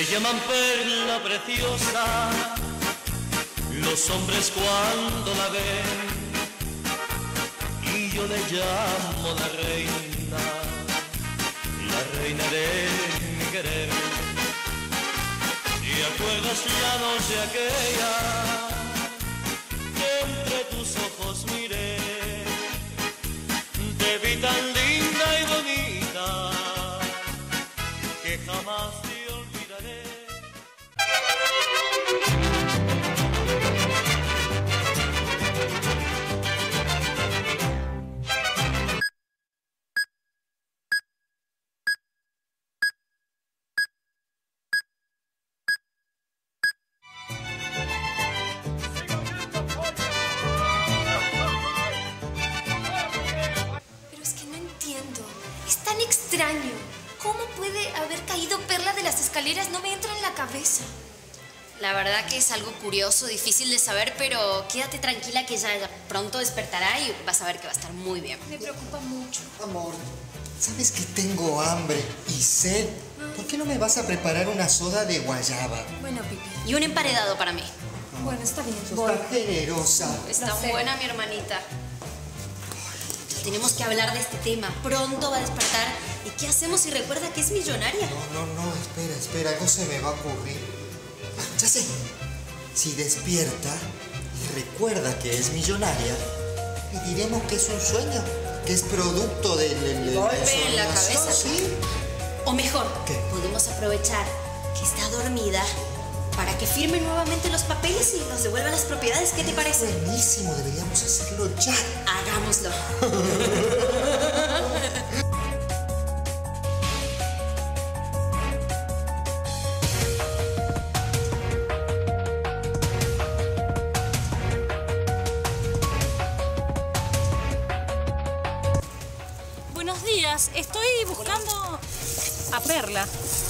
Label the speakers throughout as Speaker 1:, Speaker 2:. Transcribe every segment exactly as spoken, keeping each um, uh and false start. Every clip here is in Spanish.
Speaker 1: llaman perla preciosa los hombres cuando la ven, y yo le llamo la reina, la reina de mi querer. ¿Y acuerdas la noche aquella que entre tus ojos miré? Te vi tan linda y bonita que jamás te olvidaré.
Speaker 2: Extraño. ¿Cómo puede haber caído Perla de las escaleras? No me entra en la cabeza.
Speaker 3: La verdad que es algo curioso, difícil de saber, pero quédate tranquila que ella pronto despertará y vas a ver que va a estar muy bien.
Speaker 2: Me preocupa mucho.
Speaker 4: Amor, sabes que tengo hambre y sed. ¿Por qué no me vas a preparar una soda de guayaba?
Speaker 2: Bueno, Pipi.
Speaker 3: Y un emparedado para mí.
Speaker 2: Bueno, está bien.
Speaker 4: Sos tan generosa.
Speaker 3: Está buena, mi hermanita. Tenemos que hablar de este tema. Pronto va a despertar. ¿Y qué hacemos si recuerda que es millonaria?
Speaker 4: No, no, no, espera, espera, algo se me va a ocurrir. Ah, ya sé. Si despierta y recuerda que es millonaria, le diremos que es un sueño, que es producto del... del
Speaker 3: golpe en la cabeza.
Speaker 4: ¿Sí?
Speaker 3: O mejor,
Speaker 4: ¿qué?
Speaker 3: Podemos aprovechar que está dormida para que firme nuevamente los papeles y nos devuelva las propiedades. ¿Qué te parece?
Speaker 4: Buenísimo, deberíamos hacerlo ya.
Speaker 3: Hagámoslo.
Speaker 5: Buenos días, estoy buscando a Perla.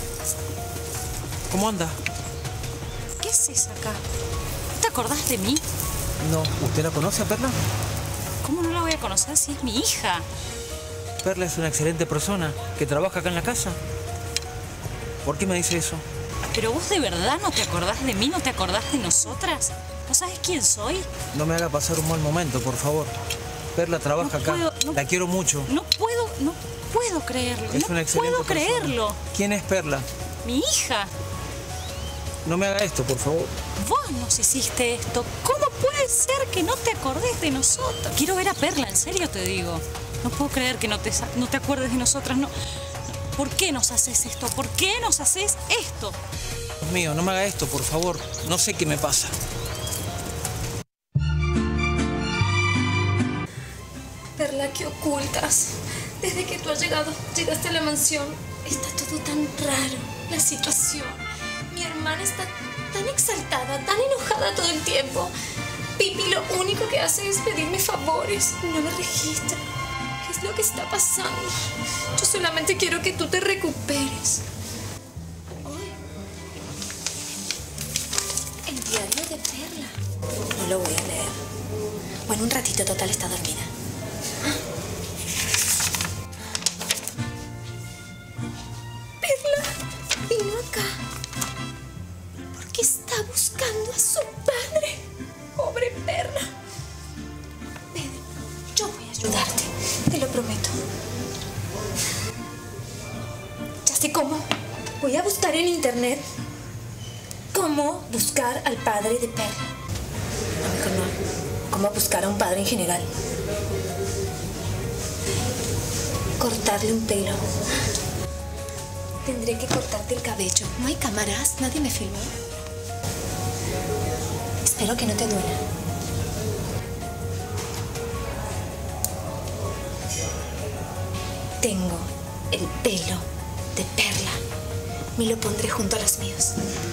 Speaker 6: ¿Cómo anda?
Speaker 5: ¿Qué haces acá? ¿No te acordás de mí?
Speaker 6: No, ¿usted la conoce a Perla?
Speaker 5: ¿Cómo no la voy a conocer si es mi hija?
Speaker 6: Perla es una excelente persona que trabaja acá en la casa. ¿Por qué me dice eso?
Speaker 5: ¿Pero vos de verdad no te acordás de mí? ¿No te acordás de nosotras? ¿No sabes quién soy?
Speaker 6: No me haga pasar un mal momento, por favor. Perla trabaja
Speaker 5: No
Speaker 6: acá.
Speaker 5: puedo, no-
Speaker 6: La quiero mucho.
Speaker 5: No puedo, no puedo creerlo.
Speaker 6: Es
Speaker 5: no
Speaker 6: una excelente
Speaker 5: puedo
Speaker 6: persona.
Speaker 5: creerlo.
Speaker 6: ¿Quién es Perla?
Speaker 5: Mi hija.
Speaker 6: No me haga esto, por favor.
Speaker 5: Vos nos hiciste esto. ¿Cómo puede ser que no te acordes de nosotros? Quiero ver a Perla, en serio te digo. No puedo creer que no te, sa- no te acuerdes de nosotras. No. ¿Por qué nos haces esto? ¿Por qué nos haces esto?
Speaker 6: Dios mío, no me haga esto, por favor. No sé qué me pasa.
Speaker 2: Perla, ¿qué ocultas? Desde que tú has llegado, llegaste a la mansión, está todo tan raro, la situación. Mi hermana está tan exaltada, tan enojada todo el tiempo. Pipi lo único que hace es pedirme favores, no me registra. ¿Qué es lo que está pasando? Yo solamente quiero que tú te recuperes. Ay. El diario de Perla. No lo voy a leer. Bueno, un ratito, total, está dormida. Perla vino acá porque está buscando a su padre. Pobre Perla. Ven, yo voy a ayudarte, te lo prometo. Ya sé cómo. Voy a buscar en internet cómo buscar al padre de Perla. No, mejor no. Cómo buscar a un padre en general. Cortarle un pelo. Tendré que cortarte el cabello. No hay cámaras, nadie me filmó. Espero que no te duela. Tengo el pelo de Perla. Me lo pondré junto a los míos.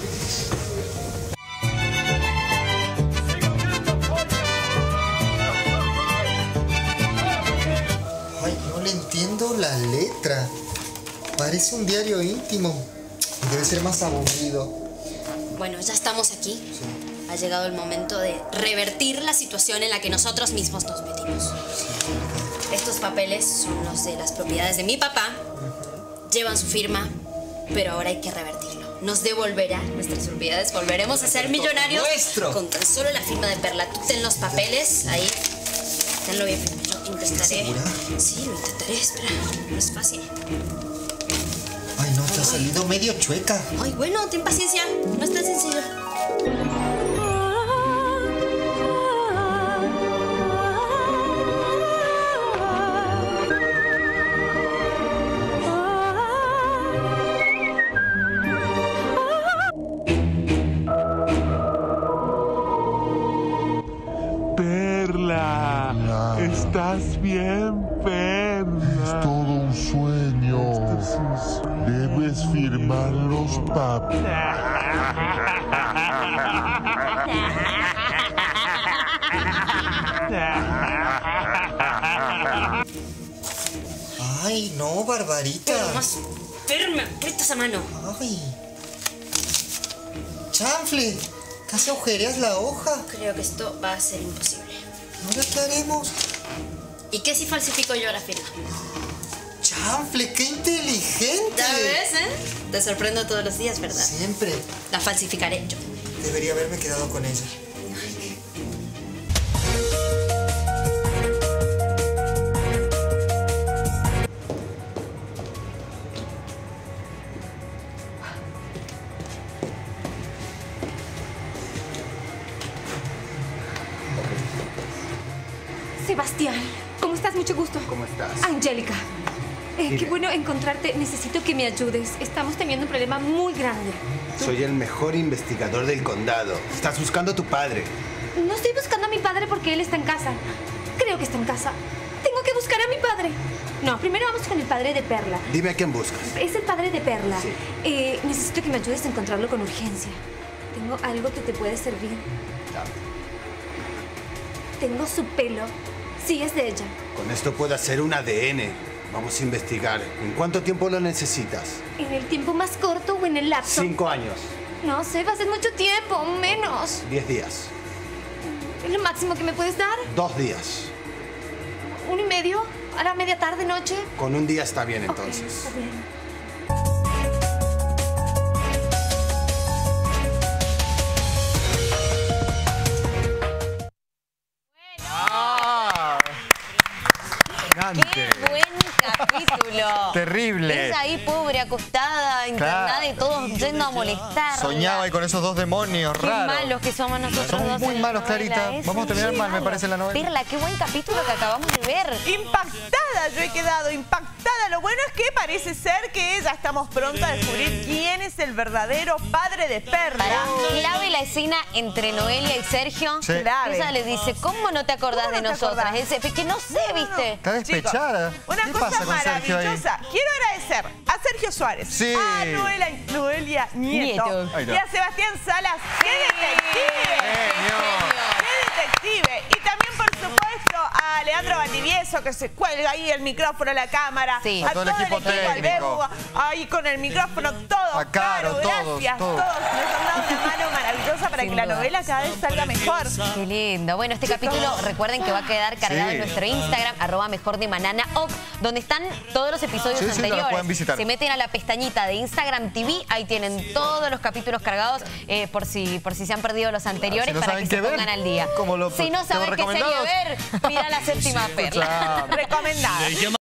Speaker 4: Ay, no le entiendo la letra. Parece un diario íntimo. Debe ser más aburrido.
Speaker 3: Bueno, ya estamos aquí. Ha llegado el momento de revertir la situación en la que nosotros mismos nos metimos. Estos papeles son los de las propiedades de mi papá. Llevan su firma, pero ahora hay que revertirlo. nos devolverá nuestras propiedades. Volveremos a ser millonarios
Speaker 4: nuestro.
Speaker 3: con tan solo la firma de Perla. Tú ten los papeles ahí. Tenlo bien firme. Yo intentaré.
Speaker 4: ¿Segura?
Speaker 3: Sí, lo intentaré. Espera, no es fácil.
Speaker 4: Ay, no, te ha salido medio chueca.
Speaker 3: Ay, bueno, ten paciencia. No es tan sencillo.
Speaker 7: Perla, ¿estás bien, Perla?
Speaker 8: Es todo un sueño.
Speaker 7: Esto es un sueño.
Speaker 8: Debes firmar los papeles.
Speaker 4: Ay, no, Barbarita.
Speaker 3: Pero más firme, aprieta esa mano.
Speaker 4: Ay. Chanfle, casi agujereas la hoja.
Speaker 3: Creo que esto va a ser imposible.
Speaker 4: ¿Ahora qué haremos?
Speaker 3: ¿Y qué si falsifico yo la firma?
Speaker 4: Chanfle, qué inteligente.
Speaker 3: ¿Ya ves, eh? Te sorprendo todos los días, ¿verdad?
Speaker 4: Siempre.
Speaker 3: La falsificaré yo.
Speaker 4: Debería haberme quedado con ella.
Speaker 2: Sebastián, ¿cómo estás? Mucho gusto.
Speaker 9: ¿Cómo estás?
Speaker 2: Angélica. Eh, qué
Speaker 9: Dime.
Speaker 2: bueno encontrarte. Necesito que me ayudes. Estamos teniendo un problema muy grande.
Speaker 9: Soy el mejor investigador del condado. Estás buscando a tu padre.
Speaker 2: No estoy buscando a mi padre porque él está en casa. Creo que está en casa. Tengo que buscar a mi padre. No, primero vamos con el padre de Perla.
Speaker 9: Dime a quién buscas.
Speaker 2: Es el padre de Perla.
Speaker 9: Sí.
Speaker 2: Eh, necesito que me ayudes a encontrarlo con urgencia. Tengo algo que te puede servir.
Speaker 9: Dame.
Speaker 2: Tengo su pelo. Sí, es de ella.
Speaker 9: Con esto puedo hacer un A D N. Vamos a investigar. ¿En cuánto tiempo lo necesitas?
Speaker 2: ¿En el tiempo más corto o en el lapso?
Speaker 9: Cinco años.
Speaker 2: No sé, va a ser mucho tiempo, menos.
Speaker 9: Diez días.
Speaker 2: ¿Es lo máximo que me puedes dar?
Speaker 9: Dos días.
Speaker 2: ¿Uno y medio? ¿A la media tarde, noche?
Speaker 9: Con un día está bien
Speaker 2: Ok,
Speaker 9: entonces.
Speaker 2: está bien.
Speaker 10: ¡Qué buen capítulo!
Speaker 8: Terrible.
Speaker 10: Ella ahí pobre, acostada, internada
Speaker 8: Claro.
Speaker 10: y todos yendo a molestar.
Speaker 8: Soñaba ahí con esos dos demonios
Speaker 10: Qué
Speaker 8: raros.
Speaker 10: malos que somos nosotros
Speaker 8: Somos
Speaker 10: dos
Speaker 8: muy
Speaker 10: en la
Speaker 8: malos,
Speaker 10: novela,
Speaker 8: Clarita.
Speaker 10: ¿eh?
Speaker 8: Vamos a terminar
Speaker 10: Sí,
Speaker 8: mal, me
Speaker 10: malos.
Speaker 8: parece, en la novela.
Speaker 10: Perla, qué buen capítulo que acabamos de ver.
Speaker 11: Impactada, yo he quedado impactada. Lo bueno es que parece ser que ya estamos pronto a descubrir quién es el verdadero padre de Perla.
Speaker 10: Para, clave la escena entre Noelia y Sergio.
Speaker 8: Sí.
Speaker 11: Clave.
Speaker 10: Ella le dice, ¿cómo no te acordás
Speaker 11: ¿Cómo
Speaker 10: de
Speaker 11: no te
Speaker 10: nosotras?
Speaker 11: acordás?
Speaker 10: Él dice, "Es que no sé, ¿viste?
Speaker 8: Está despechada.
Speaker 11: Chicos, una
Speaker 8: ¿Qué
Speaker 11: cosa
Speaker 8: pasa con Sergio ahí?
Speaker 11: maravillosa. Quiero agradecer a Sergio Suárez,
Speaker 8: Sí.
Speaker 11: a Noelia, Noelia Nieto,
Speaker 10: Nieto.
Speaker 8: Ahí está.
Speaker 11: y a Sebastián Salas. ¡Qué detective!
Speaker 8: Genio.
Speaker 11: ¡Qué detective! Y también, por supuesto, a Leandro Valdivieso, que se cuelga ahí el micrófono, la cámara.
Speaker 10: Sí.
Speaker 11: A,
Speaker 8: A todo el equipo
Speaker 11: al
Speaker 8: técnico.
Speaker 11: Bebu, ahí con el micrófono, todo.
Speaker 8: A Caro, todos,
Speaker 11: gracias.
Speaker 8: todos.
Speaker 11: Nos han dado una mano maravillosa para
Speaker 10: Sin
Speaker 11: que la
Speaker 10: duda.
Speaker 11: novela cada vez salga mejor.
Speaker 10: Qué lindo. Bueno, este capítulo, recuerden que va a quedar cargado
Speaker 8: Sí.
Speaker 10: en nuestro Instagram, arroba mejor de Manana Oc, donde están todos los episodios
Speaker 8: Sí, sí, lo
Speaker 10: anteriores.
Speaker 8: pueden visitar.
Speaker 10: Se meten a la pestañita de Instagram T V, ahí tienen todos los capítulos cargados, eh, por si por si se han perdido los anteriores,
Speaker 8: Si no
Speaker 10: para
Speaker 8: saben
Speaker 10: que
Speaker 8: qué
Speaker 10: se
Speaker 8: ver,
Speaker 10: pongan al día.
Speaker 8: como lo
Speaker 10: Si no
Speaker 8: tengo
Speaker 10: saben qué serie
Speaker 8: recomendados.
Speaker 10: ver, mira la séptima perla.
Speaker 8: Claro.
Speaker 11: Recomendada.
Speaker 1: Le llama